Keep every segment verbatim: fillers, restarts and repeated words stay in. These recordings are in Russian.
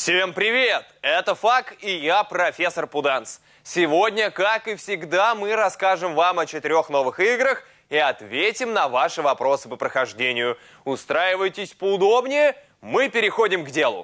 Всем привет! Это Фак и я, профессор Пуданс. Сегодня, как и всегда, мы расскажем вам о четырех новых играх и ответим на ваши вопросы по прохождению. Устраивайтесь поудобнее, мы переходим к делу.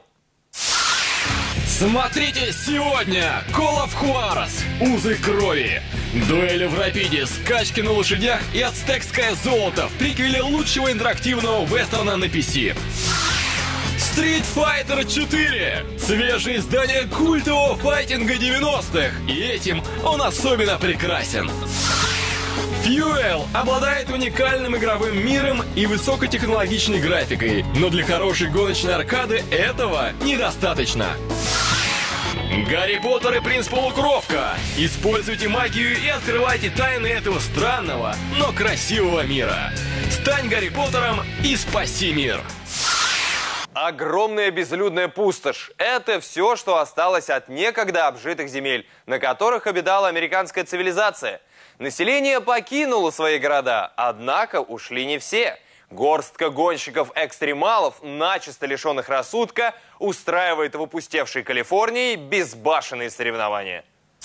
Смотрите сегодня! Call of Juarez, узы крови, дуэли в рапиде, скачки на лошадях и ацтекское золото в приквеле лучшего интерактивного вестерна на пи си. Street Fighter четыре! Свежее издание культового файтинга девяностых, и этим он особенно прекрасен. Fuel обладает уникальным игровым миром и высокотехнологичной графикой, но для хорошей гоночной аркады этого недостаточно. Гарри Поттер и Принц Полукровка. Используйте магию и открывайте тайны этого странного, но красивого мира. Стань Гарри Поттером и спаси мир. Огромная безлюдная пустошь – это все, что осталось от некогда обжитых земель, на которых обитала американская цивилизация. Население покинуло свои города, однако ушли не все. Горстка гонщиков-экстремалов, начисто лишенных рассудка, устраивает в опустевшей Калифорнии безбашенные соревнования.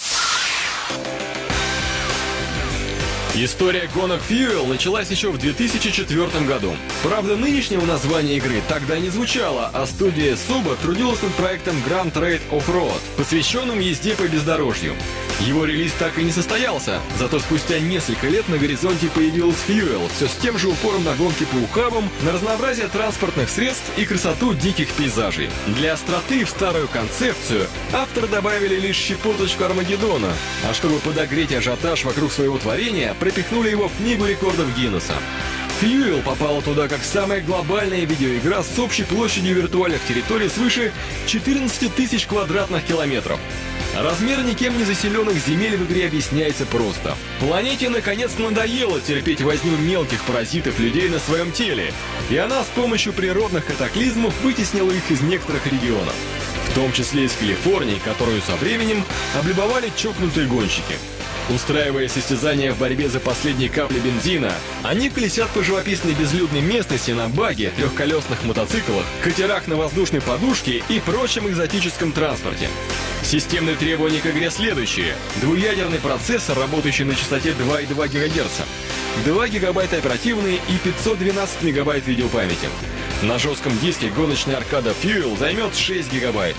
История гонок Fuel началась еще в две тысячи четвёртом году. Правда, нынешнего названия игры тогда не звучало, а студия Suba трудилась над проектом Grand Raid Off-Road, посвященным езде по бездорожью. Его релиз так и не состоялся, зато спустя несколько лет на горизонте появилась Fuel, все с тем же упором на гонки по ухабам, на разнообразие транспортных средств и красоту диких пейзажей. Для остроты в старую концепцию авторы добавили лишь щепоточку Армагеддона, а чтобы подогреть ажиотаж вокруг своего творения, пропихнули его в книгу рекордов Гиннесса. Fuel попала туда как самая глобальная видеоигра с общей площадью виртуальных территорий свыше четырнадцати тысяч квадратных километров. Размер никем не заселенных земель в игре объясняется просто. Планете наконец надоело терпеть возню мелких паразитов людей на своем теле, и она с помощью природных катаклизмов вытеснила их из некоторых регионов, в том числе из Калифорнии, которую со временем облюбовали чокнутые гонщики. Устраивая состязания в борьбе за последние капли бензина, они колесят по живописной безлюдной местности на баге, трехколесных мотоциклах, катерах на воздушной подушке и прочем экзотическом транспорте. Системные требования к игре следующие. Двуядерный процессор, работающий на частоте два и два гигагерца, два гигабайта оперативной и пятьсот двенадцать мегабайт видеопамяти. На жестком диске гоночная аркада Fuel займет шесть гигабайт.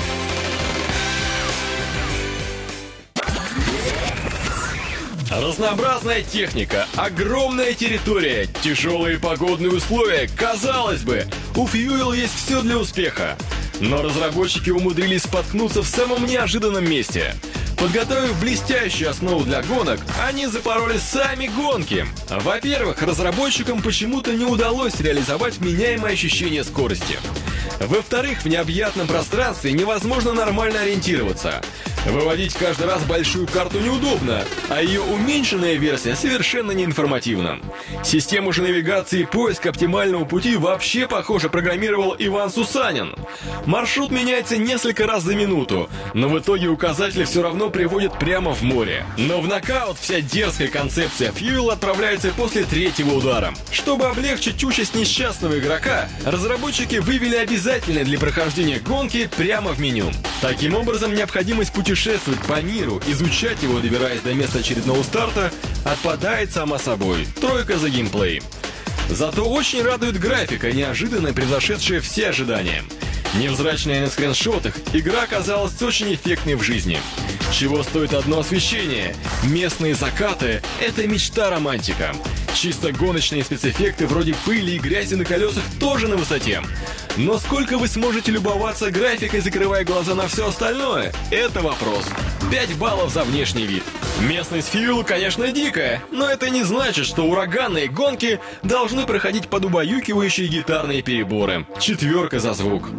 Разнообразная техника, огромная территория, тяжелые погодные условия. Казалось бы, у Fuel есть все для успеха. Но разработчики умудрились споткнуться в самом неожиданном месте. Подготовив блестящую основу для гонок, они запороли сами гонки. Во-первых, разработчикам почему-то не удалось реализовать меняемое ощущение скорости. Во-вторых, в необъятном пространстве невозможно нормально ориентироваться. Выводить каждый раз большую карту неудобно, а ее уменьшенная версия совершенно неинформативна. Систему же навигации и поиск оптимального пути вообще, похоже, программировал Иван Сусанин. Маршрут меняется несколько раз за минуту, но в итоге указатели все равно приводят прямо в море. Но в нокаут вся дерзкая концепция Fuel отправляется после третьего удара. Чтобы облегчить участь несчастного игрока, разработчики вывели обязательное для прохождения гонки прямо в меню. Таким образом, необходимость путешествовать по миру, изучать его, добираясь до места очередного старта, отпадает сама собой. Тройка за геймплей. Зато очень радует графика, неожиданно превзошедшая все ожидания. Невзрачная на скриншотах, игра оказалась очень эффектной в жизни. Чего стоит одно освещение? Местные закаты — это мечта-романтика. Чисто гоночные спецэффекты вроде пыли и грязи на колесах тоже на высоте. Но сколько вы сможете любоваться графикой, закрывая глаза на все остальное? Это вопрос. пять баллов за внешний вид. Местность Fuel, конечно, дикая, но это не значит, что ураганные гонки должны проходить под убаюкивающие гитарные переборы. Четверка за звук.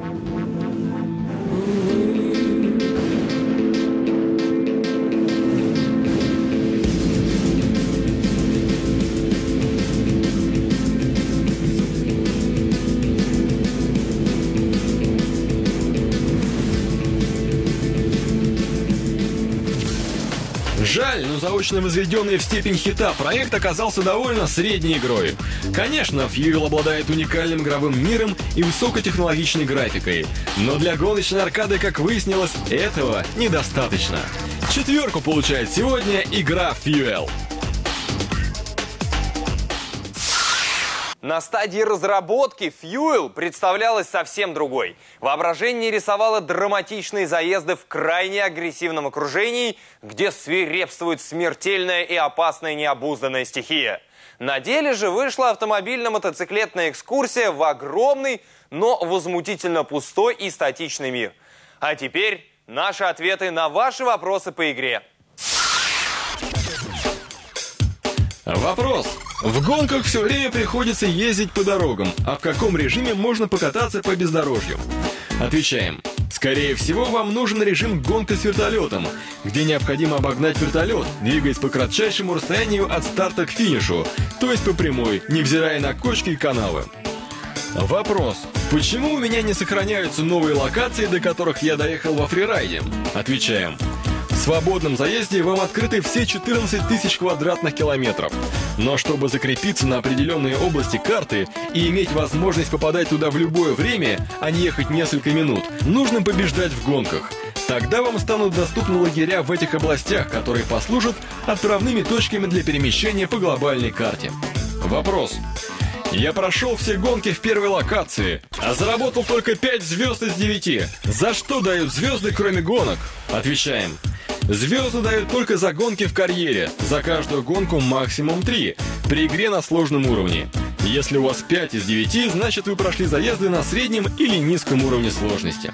Жаль, но заочно возведенный в степень хита проект оказался довольно средней игрой. Конечно, Fuel обладает уникальным игровым миром и высокотехнологичной графикой, но для гоночной аркады, как выяснилось, этого недостаточно. Четверку получает сегодня игра Fuel. На стадии разработки Fuel представлялась совсем другой. Воображение рисовало драматичные заезды в крайне агрессивном окружении, где свирепствует смертельная и опасная необузданная стихия. На деле же вышла автомобильно-мотоциклетная экскурсия в огромный, но возмутительно пустой и статичный мир. А теперь наши ответы на ваши вопросы по игре. Вопрос. В гонках все время приходится ездить по дорогам, а в каком режиме можно покататься по бездорожью? Отвечаем. Скорее всего, вам нужен режим гонка с вертолетом, где необходимо обогнать вертолет, двигаясь по кратчайшему расстоянию от старта к финишу, то есть по прямой, невзирая на кочки и канавы. Вопрос. Почему у меня не сохраняются новые локации, до которых я доехал во фрирайде? Отвечаем. В свободном заезде вам открыты все четырнадцать тысяч квадратных километров. Но чтобы закрепиться на определенные области карты и иметь возможность попадать туда в любое время, а не ехать несколько минут, нужно побеждать в гонках. Тогда вам станут доступны лагеря в этих областях, которые послужат отправными точками для перемещения по глобальной карте. Вопрос. Я прошел все гонки в первой локации, а заработал только пять звезд из девяти. За что дают звезды, кроме гонок? Отвечаем. Звезды дают только за гонки в карьере, за каждую гонку максимум три, при игре на сложном уровне. Если у вас пять из девяти, значит вы прошли заезды на среднем или низком уровне сложности.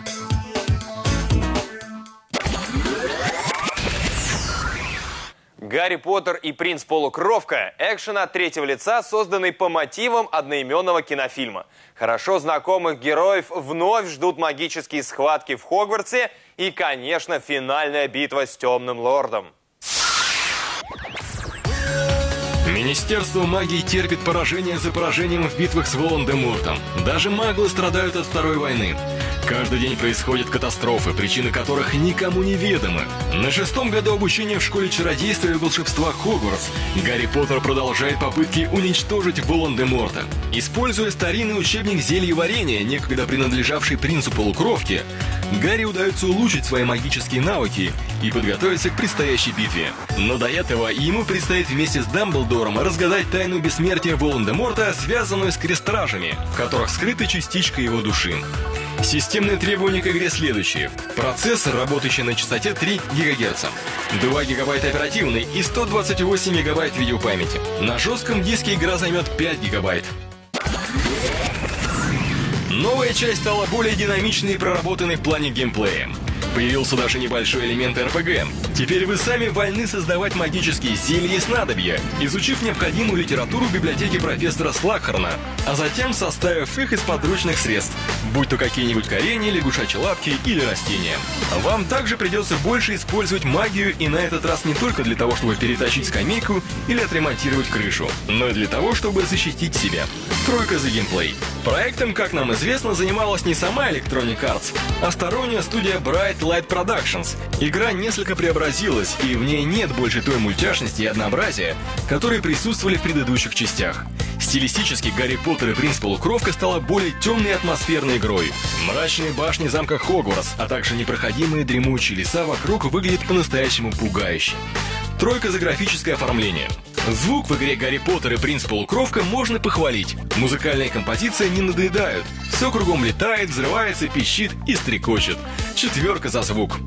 «Гарри Поттер и принц Полукровка» – экшен от третьего лица, созданный по мотивам одноименного кинофильма. Хорошо знакомых героев вновь ждут магические схватки в Хогвартсе и, конечно, финальная битва с Темным Лордом. Министерство магии терпит поражение за поражением в битвах с Волан-де-Мортом. Даже маглы страдают от Второй войны. Каждый день происходят катастрофы, причины которых никому не ведомы. На шестом году обучения в школе чародейства и волшебства Хогвартс Гарри Поттер продолжает попытки уничтожить Волан-де-Морта. Используя старинный учебник зельеварения, некогда принадлежавший принцу Полукровки, Гарри удается улучшить свои магические навыки и подготовиться к предстоящей битве. Но до этого ему предстоит вместе с Дамблдором разгадать тайну бессмертия Волан-де-Морта, связанную с крестражами, в которых скрыта частичка его души. Системные требования к игре следующие. Процессор, работающий на частоте три гигагерца, два гигабайта оперативной и сто двадцать восемь гигабайт видеопамяти. На жестком диске игра займет пять гигабайт. Новая часть стала более динамичной и проработанной в плане геймплея. Появился даже небольшой элемент эр пи джи. Теперь вы сами вольны создавать магические зелья и снадобья, изучив необходимую литературу в библиотеке профессора Слакхорна, а затем составив их из подручных средств, будь то какие-нибудь коренья, лягушачьи лапки или растения. Вам также придется больше использовать магию, и на этот раз не только для того, чтобы перетащить скамейку или отремонтировать крышу, но и для того, чтобы защитить себя. Тройка за геймплей. Проектом, как нам известно, занималась не сама Electronic Arts, а сторонняя студия Bright Light Productions. Игра несколько преобразилась, и в ней нет больше той мультяшности и однообразия, которые присутствовали в предыдущих частях. Стилистически Гарри Поттер и принц Полукровка стала более темной и атмосферной игрой. Мрачные башни замка Хогвартс, а также непроходимые дремучие леса вокруг выглядят по-настоящему пугающе. Тройка за графическое оформление. Звук в игре Гарри Поттер и принц Полукровка можно похвалить. Музыкальные композиции не надоедают. Все кругом летает, взрывается, пищит и стрекочет. Четверка за звук.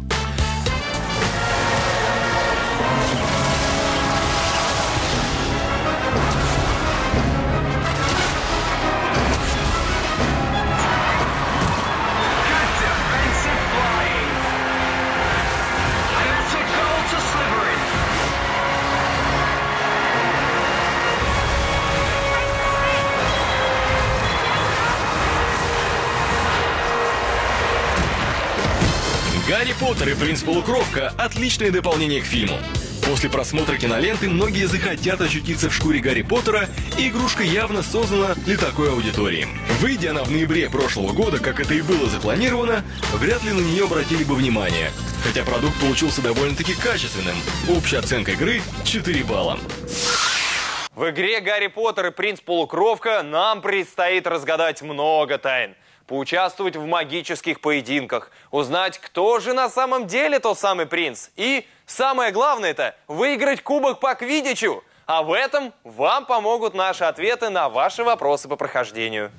«Гарри Поттер и принц Полукровка» — отличное дополнение к фильму. После просмотра киноленты многие захотят очутиться в шкуре Гарри Поттера, и игрушка явно создана для такой аудитории. Выйдя она в ноябре прошлого года, как это и было запланировано, вряд ли на нее обратили бы внимание. Хотя продукт получился довольно-таки качественным. Общая оценка игры – четыре балла. В игре «Гарри Поттер и принц Полукровка» нам предстоит разгадать много тайн. Поучаствовать в магических поединках, узнать, кто же на самом деле тот самый принц. И, самое главное это, выиграть кубок по квиддичу. А в этом вам помогут наши ответы на ваши вопросы по прохождению.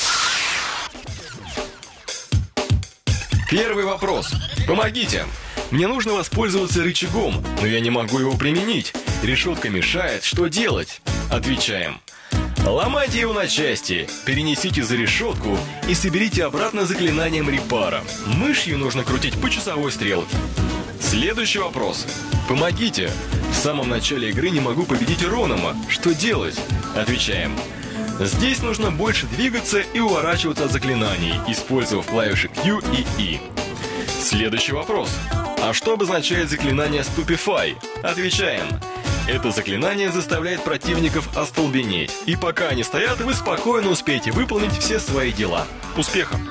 Первый вопрос. Помогите. Мне нужно воспользоваться рычагом, но я не могу его применить. Решетка мешает. Что делать? Отвечаем. Ломайте его на части, перенесите за решетку и соберите обратно заклинанием репара. Мышью нужно крутить по часовой стрелке. Следующий вопрос. Помогите. В самом начале игры не могу победить Ронома. Что делать? Отвечаем. Здесь нужно больше двигаться и уворачиваться от заклинаний, использовав клавиши Q и E. Следующий вопрос. А что обозначает заклинание Stupefy? Отвечаем. Это заклинание заставляет противников остолбенеть. И пока они стоят, вы спокойно успеете выполнить все свои дела. Успехов!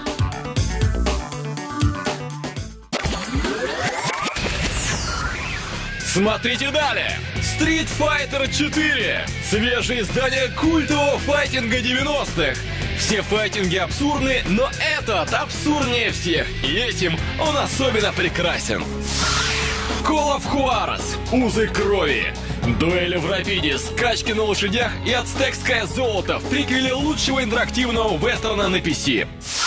Смотрите далее! Street Fighter четыре! Свежее издание культового файтинга девяностых! Все файтинги абсурдны, но этот абсурднее всех, и этим он особенно прекрасен. Call of Juarez. Узы крови. Дуэли в рапиде, скачки на лошадях и ацтекское золото в приквеле лучшего интерактивного вестерна на пи си.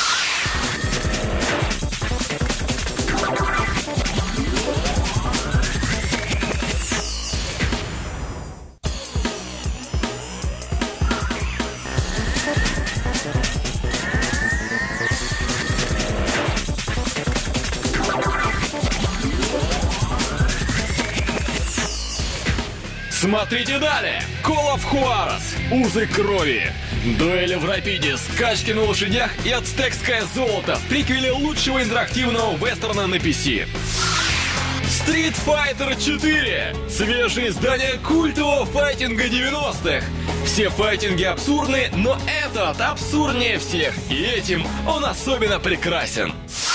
Смотрите далее! Call of Juarez. Узы крови. Дуэли в рапиде, скачки на лошадях и ацтекское золото в приквеле лучшего интерактивного вестерна на пи си. Street Fighter четыре. Свежее издание культового файтинга девяностых. Все файтинги абсурдны, но этот абсурднее всех, и этим он особенно прекрасен.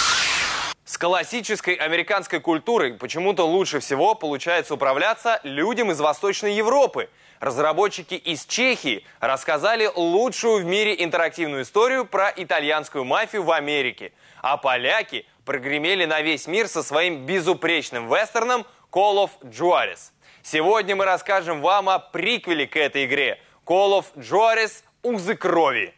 С классической американской культурой почему-то лучше всего получается управляться людям из Восточной Европы. Разработчики из Чехии рассказали лучшую в мире интерактивную историю про итальянскую мафию в Америке. А поляки прогремели на весь мир со своим безупречным вестерном Call of Juarez. Сегодня мы расскажем вам о приквеле к этой игре Call of Juarez. Узы крови.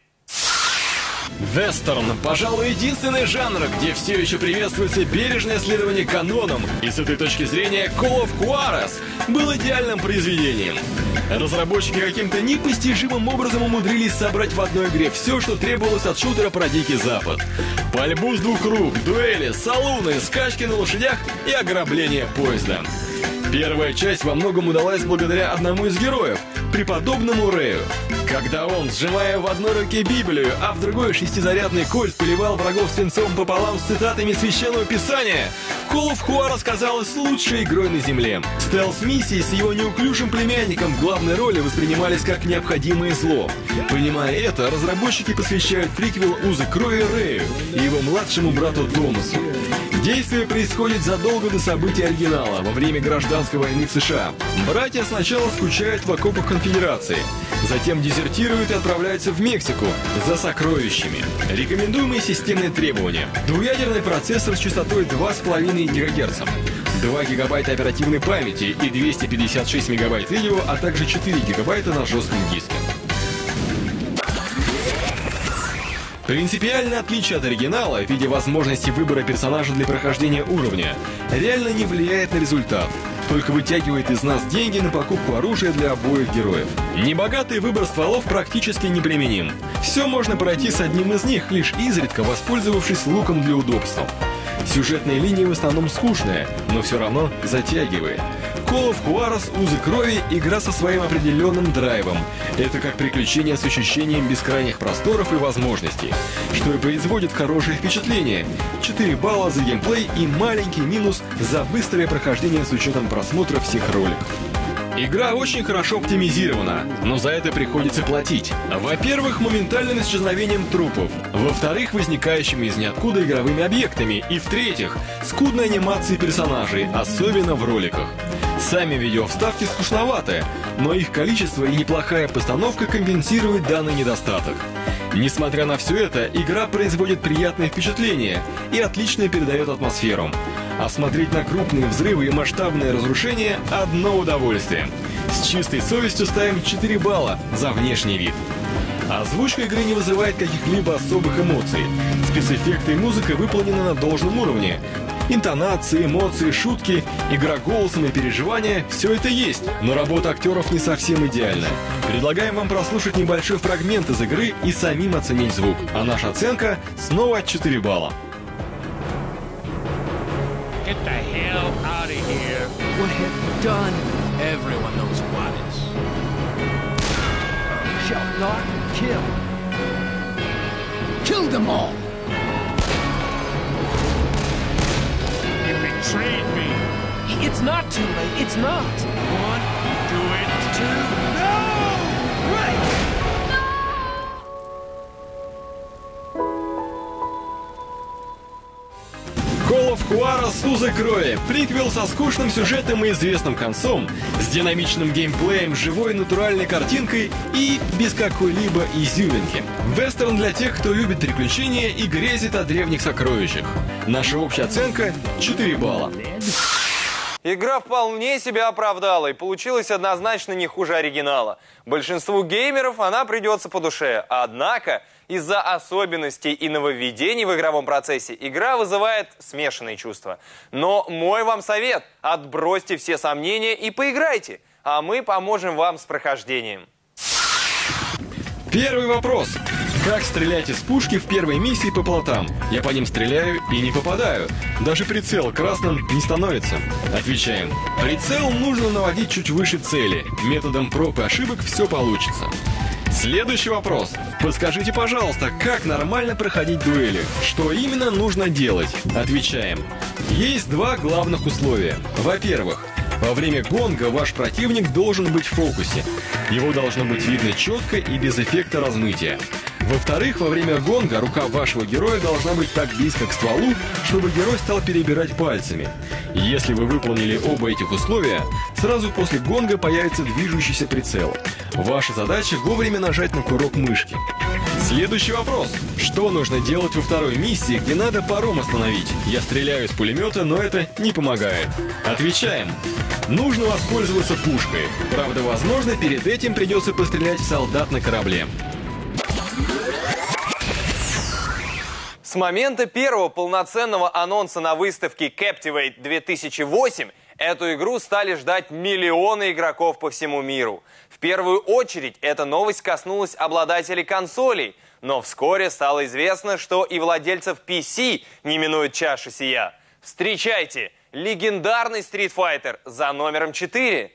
Вестерн, пожалуй, единственный жанр, где все еще приветствуется бережное следование канонам, и с этой точки зрения Call of Juarez был идеальным произведением. Разработчики каким-то непостижимым образом умудрились собрать в одной игре все, что требовалось от шутера про Дикий Запад. Пальбу с двух рук, дуэли, салуны, скачки на лошадях и ограбление поезда. Первая часть во многом удалась благодаря одному из героев, преподобному Рэю. Когда он, сжимая в одной руке Библию, а в другой шестизарядный кольт, поливал врагов свинцом пополам с цитатами Священного Писания, Call of Juarez казалась лучшей игрой на земле. Стелс-миссии с его неуклюжим племянником в главной роли воспринимались как необходимое зло. Понимая это, разработчики посвящают приквел «Узы крови» Рэю и его младшему брату Томасу. Действие происходит задолго до событий оригинала, во время гражданской войны в США. Братья сначала скучают в окопах Конфедерации, затем дезертируют и отправляются в Мексику за сокровищами. Рекомендуемые системные требования. Двуядерный процессор с частотой два и пять гигагерца, два гигабайта оперативной памяти и двести пятьдесят шесть мегабайт видео, а также четыре гигабайта на жестком диске. Принципиальное отличие от оригинала в виде возможности выбора персонажа для прохождения уровня реально не влияет на результат, только вытягивает из нас деньги на покупку оружия для обоих героев. Небогатый выбор стволов практически неприменим. Все можно пройти с одним из них, лишь изредка воспользовавшись луком для удобства. Сюжетная линия в основном скучная, но все равно затягивает. Call of Juarez «Узы крови» — игра со своим определенным драйвом. Это как приключение с ощущением бескрайних просторов и возможностей, что и производит хорошее впечатление. четыре балла за геймплей и маленький минус за быстрое прохождение с учетом просмотра всех роликов. Игра очень хорошо оптимизирована, но за это приходится платить. Во-первых, моментальным исчезновением трупов. Во-вторых, возникающими из ниоткуда игровыми объектами. И в-третьих, скудной анимацией персонажей, особенно в роликах. Сами видеовставки скучноваты, но их количество и неплохая постановка компенсируют данный недостаток. Несмотря на все это, игра производит приятное впечатление и отлично передает атмосферу. А смотреть на крупные взрывы и масштабные разрушения – одно удовольствие. С чистой совестью ставим четыре балла за внешний вид. Озвучка игры не вызывает каких-либо особых эмоций. Спецэффекты и музыка выполнены на должном уровне. Интонации, эмоции, шутки, игра голосом и переживания – все это есть, но работа актеров не совсем идеальная. Предлагаем вам прослушать небольшой фрагмент из игры и самим оценить звук. А наша оценка снова четыре балла. Get the hell out of here. What have you done? Everyone knows what is. Shall not kill. Kill them all. You betrayed me. It's not too late. It's not. One, do it. Two. No! Right! Call of Juarez «Узы крови» — приквел со скучным сюжетом и известным концом, с динамичным геймплеем, живой натуральной картинкой и без какой-либо изюминки. Вестерн для тех, кто любит приключения и грезит о древних сокровищах. Наша общая оценка — четыре балла. Игра вполне себя оправдала и получилась однозначно не хуже оригинала. Большинству геймеров она придется по душе. Однако, из-за особенностей и нововведений в игровом процессе игра вызывает смешанные чувства. Но мой вам совет – отбросьте все сомнения и поиграйте, а мы поможем вам с прохождением. Первый вопрос. Как стрелять из пушки в первой миссии по плотам? Я по ним стреляю и не попадаю. Даже прицел красным не становится. Отвечаем. Прицел нужно наводить чуть выше цели. Методом проб и ошибок все получится. Следующий вопрос. Подскажите, пожалуйста, как нормально проходить дуэли? Что именно нужно делать? Отвечаем. Есть два главных условия. Во-первых, во время гонга ваш противник должен быть в фокусе. Его должно быть видно четко и без эффекта размытия. Во-вторых, во время гонга рука вашего героя должна быть так близко к стволу, чтобы герой стал перебирать пальцами. Если вы выполнили оба этих условия, сразу после гонга появится движущийся прицел. Ваша задача вовремя нажать на курок мышки. Следующий вопрос. Что нужно делать во второй миссии, где надо паром остановить? Я стреляю из пулемета, но это не помогает. Отвечаем. Нужно воспользоваться пушкой. Правда, возможно, перед этим придется пострелять в солдат на корабле. С момента первого полноценного анонса на выставке Captivate две тысячи восемь эту игру стали ждать миллионы игроков по всему миру. В первую очередь эта новость коснулась обладателей консолей, но вскоре стало известно, что и владельцев пи си не минует чаша сия. Встречайте, легендарный Street Fighter за номером четыре.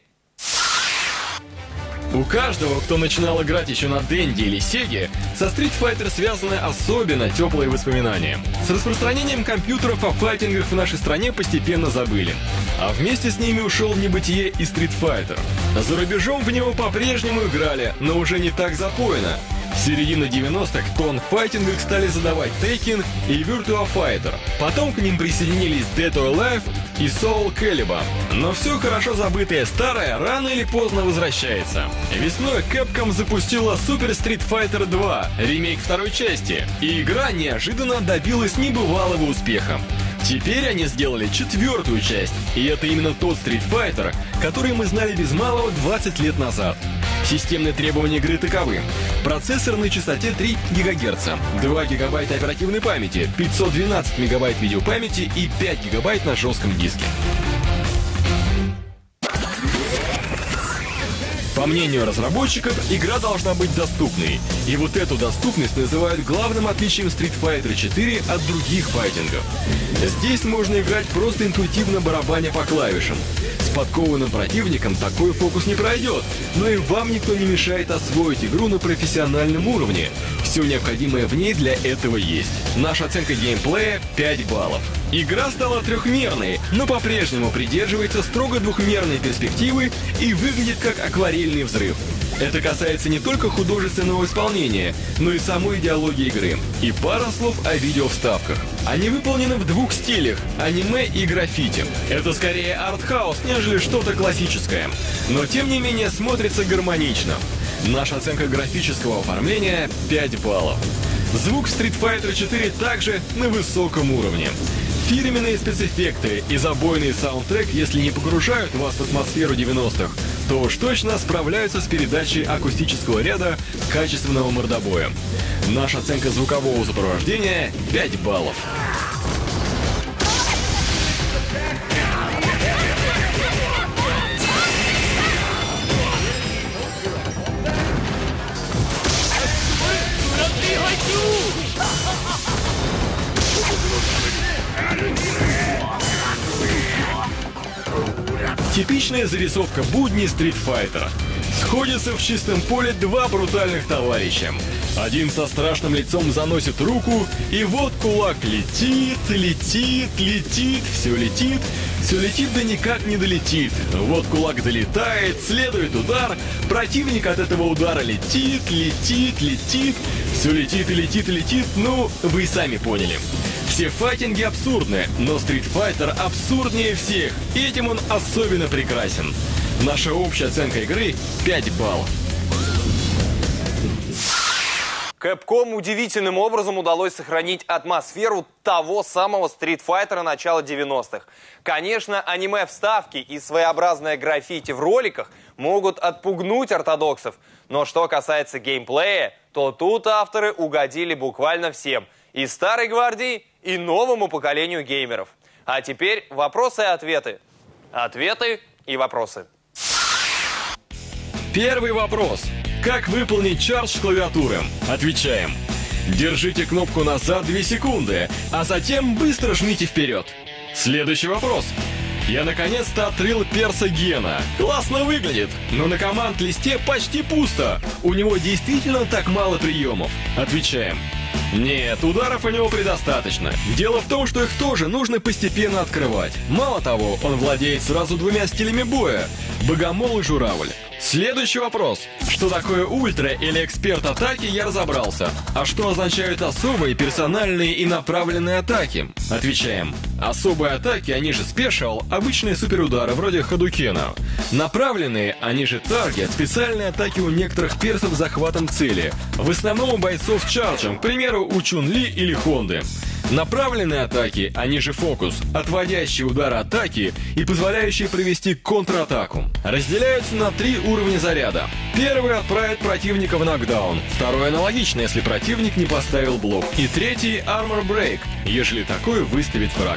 У каждого, кто начинал играть еще на Денди или Сеге, со Street Fighter связаны особенно теплые воспоминания. С распространением компьютеров о файтингах в нашей стране постепенно забыли. А вместе с ними ушел в небытие и Street Fighter. За рубежом в него по-прежнему играли, но уже не так запойно. В середине девяностых тон в файтингах стали задавать Tekken и Virtua Fighter. Потом к ним присоединились Dead or Alive и Soul Calibur. Но все хорошо забытое старое рано или поздно возвращается. Весной Capcom запустила Super Street Fighter два, ремейк второй части, и игра неожиданно добилась небывалого успеха. Теперь они сделали четвертую часть, и это именно тот Street Fighter, который мы знали без малого двадцать лет назад. Системные требования игры таковы. Процессор на частоте три гигагерца, два гигабайта оперативной памяти, пятьсот двенадцать мегабайт видеопамяти и пять гигабайт на жестком диске. По мнению разработчиков, игра должна быть доступной. И вот эту доступность называют главным отличием Street Fighter четыре от других файтингов. Здесь можно играть просто интуитивно барабаня по клавишам. подкованным противникам такой фокус не пройдет, но и вам никто не мешает освоить игру на профессиональном уровне. Все необходимое в ней для этого есть. Наша оценка геймплея — пять баллов. Игра стала трехмерной, но по-прежнему придерживается строго двухмерной перспективы и выглядит как акварельный взрыв. Это касается не только художественного исполнения, но и самой идеологии игры. И пара слов о видеовставках. Они выполнены в двух стилях — аниме и граффити. Это скорее артхаус, нежели что-то классическое. Но тем не менее смотрится гармонично. Наша оценка графического оформления — пять баллов. Звук в Street Fighter четыре также на высоком уровне. Фирменные спецэффекты и забойный саундтрек, если не погружают вас в атмосферу девяностых, то уж точно справляются с передачей акустического ряда качественного мордобоя. Наша оценка звукового сопровождения — пять баллов. Типичная зарисовка будней Street Fighter. Сходятся в чистом поле два брутальных товарища. Один со страшным лицом заносит руку, и вот кулак летит, летит, летит, все летит, все летит, да никак не долетит. Вот кулак долетает, следует удар, противник от этого удара летит, летит, летит, все летит и летит и летит, ну, вы и сами поняли. Все файтинги абсурдны, но Street Fighter абсурднее всех, и этим он особенно прекрасен. Наша общая оценка игры — пять баллов. Capcom удивительным образом удалось сохранить атмосферу того самого Street Fighter начала девяностых. Конечно, аниме-вставки и своеобразное граффити в роликах могут отпугнуть ортодоксов, но что касается геймплея, то тут авторы угодили буквально всем – и старой гвардии, и новому поколению геймеров. А теперь вопросы и ответы. Ответы и вопросы. Первый вопрос. Как выполнить чардж с клавиатуры? Отвечаем. Держите кнопку назад две секунды, а затем быстро жмите вперед. Следующий вопрос. Я наконец-то открыл перса Гена. Классно выглядит, но на команд-листе почти пусто. У него действительно так мало приемов? Отвечаем. Нет, ударов у него предостаточно. Дело в том, что их тоже нужно постепенно открывать. Мало того, он владеет сразу двумя стилями боя — богомол и журавль. Следующий вопрос. Что такое ультра или эксперт атаки, я разобрался. А что означают особые, персональные и направленные атаки? Отвечаем. Особые атаки, они же спешл, обычные суперудары вроде Хадукена. Направленные, они же таргет, специальные атаки у некоторых персов с захватом цели. В основном у бойцов чарджем, к примеру, у Чун-Ли или Хонды. Направленные атаки, они же фокус, отводящие удары атаки и позволяющие провести контратаку. Разделяются на три уровня заряда. Первый отправит противника в нокдаун, второй аналогично, если противник не поставил блок, и третий Armor Break, ежели такой выставит враг.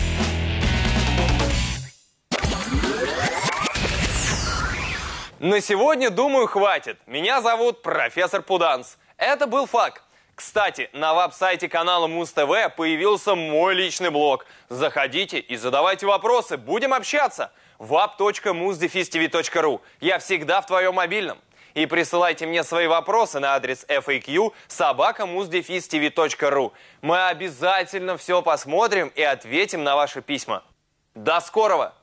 На сегодня, думаю, хватит. Меня зовут профессор Пуданс. Это был Фак. Кстати, на веб-сайте канала Муз ТВ появился мой личный блог. Заходите и задавайте вопросы, будем общаться. вап точка муз дефис ти ви точка ру. Я всегда в твоем мобильном. И присылайте мне свои вопросы на адрес эф эй кью собака муз дефис ти ви точка ру. Мы обязательно все посмотрим и ответим на ваши письма. До скорого!